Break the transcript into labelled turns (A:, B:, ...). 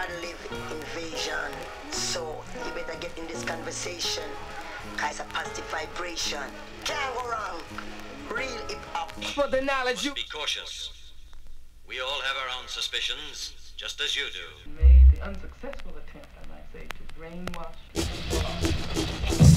A: Madlib, Invazion. So you better get in this conversation, cause it's a positive vibration. Can't go wrong. Real hip hop.
B: For the knowledge you
C: be cautious. We all have our own suspicions, just as you do.
D: Made the unsuccessful attempt, I might say, to brainwash people.